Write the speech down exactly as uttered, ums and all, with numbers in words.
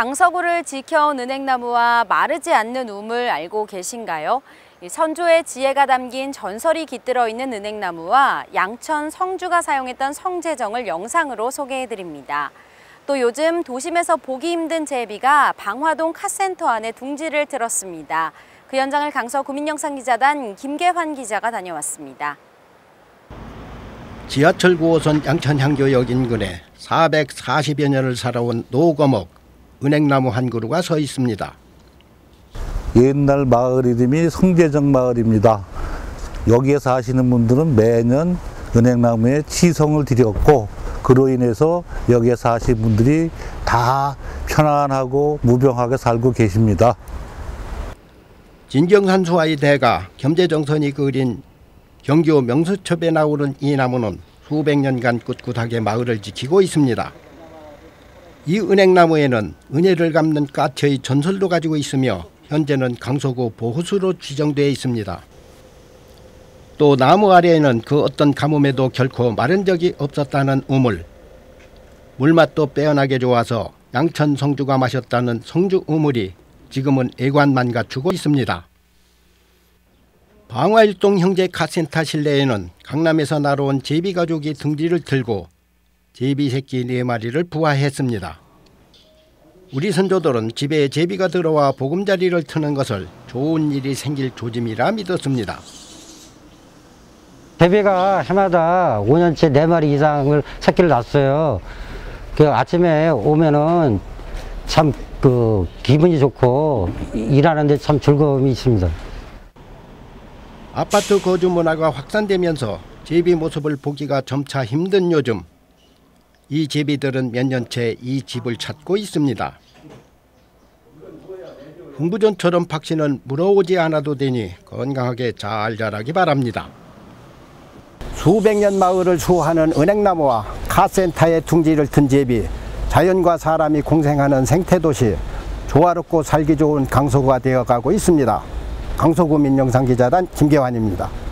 강서구를 지켜온 은행나무와 마르지 않는 우물 알고 계신가요? 선조의 지혜가 담긴 전설이 깃들어 있는 은행나무와 양천 성주가 사용했던 성제정을 영상으로 소개해드립니다. 또 요즘 도심에서 보기 힘든 제비가 방화동 카센터 안에 둥지를 틀었습니다. 그 현장을 강서 구민영상기자단 김계환 기자가 다녀왔습니다. 지하철 구 호선 양천향교역 인근에 사백사십여 년을 살아온 노거목 은행나무 한 그루가 서 있습니다. 옛날 마을 이름이 성제정 마을입니다. 여기에 사시는 분들은 매년 은행나무에 치성을 드렸고, 그로 인해서 여기에 사시는 분들이 다 편안하고 무병하게 살고 계십니다. 진경산수와의 대가 겸재정선이 그린 경교 명수첩에 나오는 이 나무는 수백 년간 꿋꿋하게 마을을 지키고 있습니다. 이 은행나무에는 은혜를 갚는 까치의 전설도 가지고 있으며 현재는 강서구 보호수로 지정되어 있습니다. 또 나무 아래에는 그 어떤 가뭄에도 결코 마른 적이 없었다는 우물, 물맛도 빼어나게 좋아서 양천 성주가 마셨다는 성주 우물이 지금은 애관만 갖추고 있습니다. 방화일동 형제 카센터 실내에는 강남에서 날아온 제비가족이 둥지를 틀고 제비 새끼 네 마리를 부화했습니다. 우리 선조들은 집에 제비가 들어와 보금자리를 트는 것을 좋은 일이 생길 조짐이라 믿었습니다. 제비가 해마다 오 년째 네 마리 이상을 새끼를 낳았어요. 그 아침에 오면은 참 그 기분이 좋고 일하는데 참 즐거움이 있습니다. 아파트 거주 문화가 확산되면서 제비 모습을 보기가 점차 힘든 요즘, 이 제비들은 몇 년째 이 집을 찾고 있습니다. 흥부전처럼 박씨는 물어오지 않아도 되니 건강하게 잘 자라기 바랍니다. 수백 년 마을을 수호하는 은행나무와 카센터의 둥지를 튼 제비, 자연과 사람이 공생하는 생태도시, 조화롭고 살기 좋은 강서구가 되어가고 있습니다. 강서구 민영상기자단 김계환입니다.